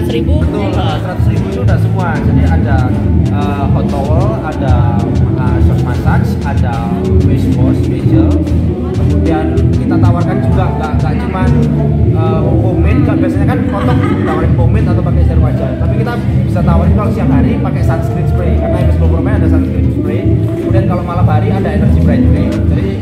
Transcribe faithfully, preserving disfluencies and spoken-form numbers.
ribu. Betul, seratus ribu itu udah semua. Jadi ada uh, hot towel, ada uh, soft massage, ada face wash, facial. Kemudian kita tawarkan juga nggak nggak cuma uh, pomade, kan biasanya kan kotok ditawarin pomade atau pakai serum wajah. Tapi kita bisa tawarin kalau siang hari pakai sunscreen spray, karena M S Glow Pro Men ada sunscreen spray. Kemudian kalau malam hari ada energy bright cream. Jadi